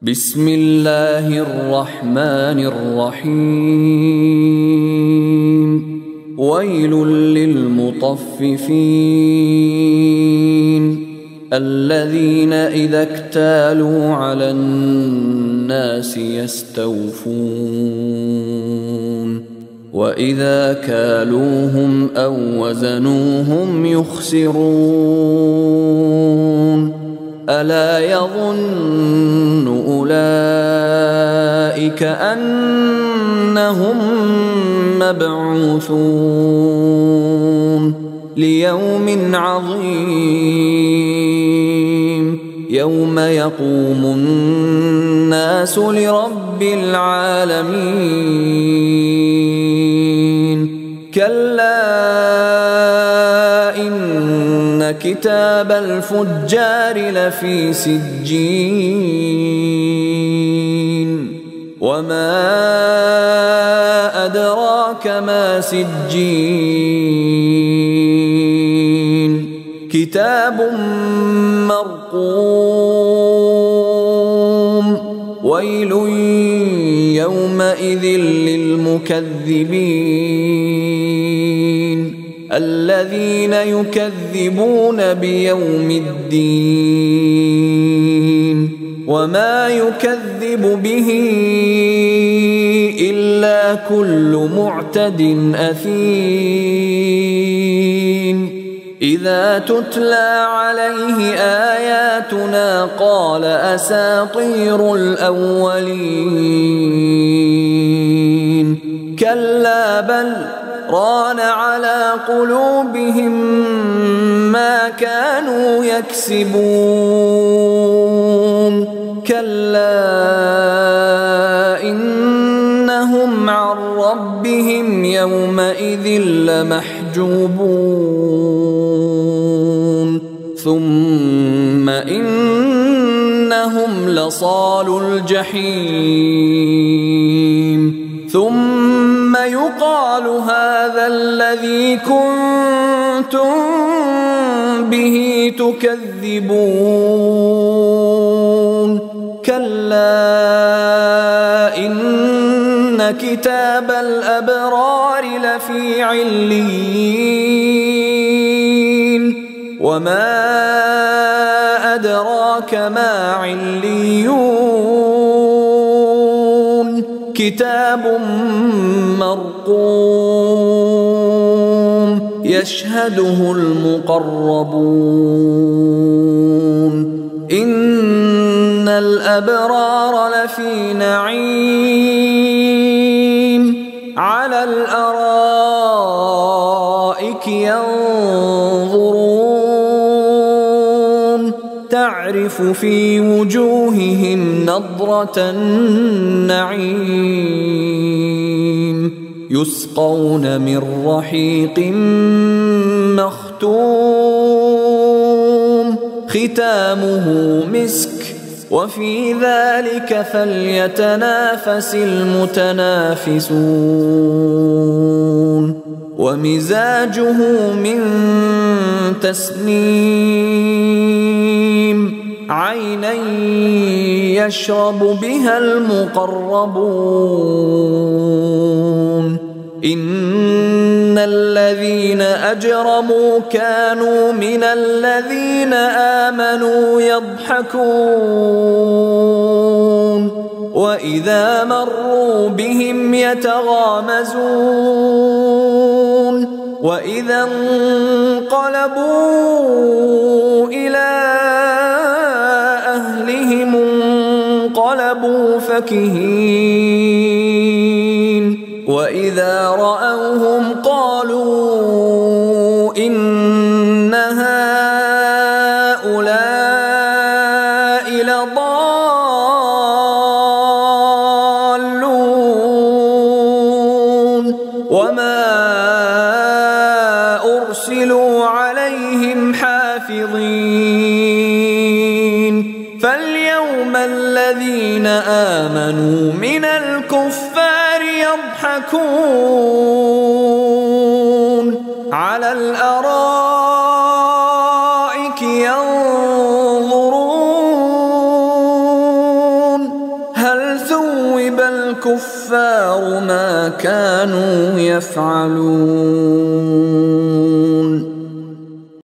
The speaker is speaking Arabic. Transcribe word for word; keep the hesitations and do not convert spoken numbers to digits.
بسم الله الرحمن الرحيم ويل للمطففين الذين إذا اكتالوا على الناس يستوفون وإذا كالوهم أو وزنوهم يخسرون ألا يظن أولئك أنهم مبعوثون ليوم عظيم يوم يقوم الناس لرب العالمين كلا إن كتاب الفجار لفي سجين وما أدراك ما سجين كتاب مرقوم ويل يومئذ للمكذبين الذين يكذبون بيوم الدين وما يكذب به إلا كل معتد أثيم إذا تتلى عليه آياتنا قال أساطير الأولين كلا بل ران على قلوبهم ما كانوا يكسبون كلا إنهم عن ربهم يومئذ لمحجوبون ثم إنهم لصالو الجحيم ثم يقال هذا الذي كنتم به تكذبون كلا إن كتاب الأبرار لفي عليين وما أدراك ما عليون كتاب مرقوم يشهده المقربون إن الأبرار لفي نعيم على الأرائك ينظرون تعرف في وجوههم نضرة النعيم يسقون من رحيق مختوم ختامه مسك وفي ذلك فليتنافس المتنافسون ومزاجه من تسنيم عينا يشرب بها المقربون إن الذين أجرموا كانوا من الذين آمنوا يضحكون وإذا مروا بهم يتغامزون وإذا انقلبوا إلى أهلهم انقلبوا فكهين وإذا رأوهم قالوا إن هؤلاء لضالون وما أرسلوا عليهم حافظين فاليوم الذين آمنوا من الكفار يضحكون على الأرائك ينظرون ثوب الكفار ما كانوا يفعلون.